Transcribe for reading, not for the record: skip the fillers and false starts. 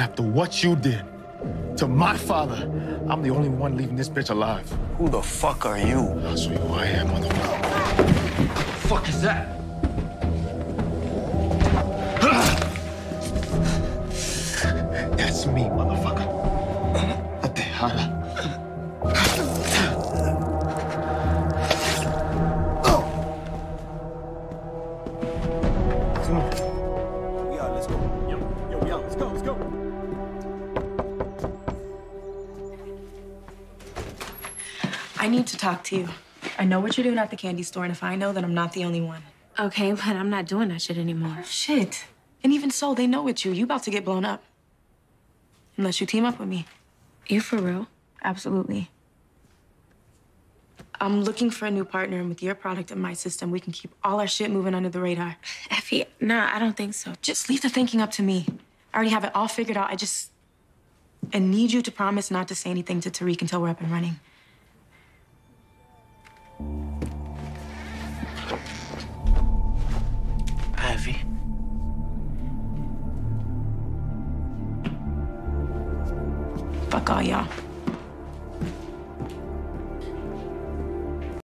After what you did to my father, I'm the only one leaving this bitch alive. Who the fuck are you? I'll show you who I am, motherfucker. What the fuck is that? That's me, motherfucker. What the hell? Come on. We out, let's go. Yo, we out. Let's go, let's go. I need to talk to you. I know what you're doing at the candy store, and if I know, then I'm not the only one. Okay, but I'm not doing that shit anymore. Shit. And even so, they know it's you. You about to get blown up. Unless you team up with me. You for real? Absolutely. I'm looking for a new partner, and with your product and my system, we can keep all our shit moving under the radar. Effie, nah, I don't think so. Just leave the thinking up to me. I already have it all figured out. I need you to promise not to say anything to Tariq until we're up and running. Ivy. Fuck all y'all.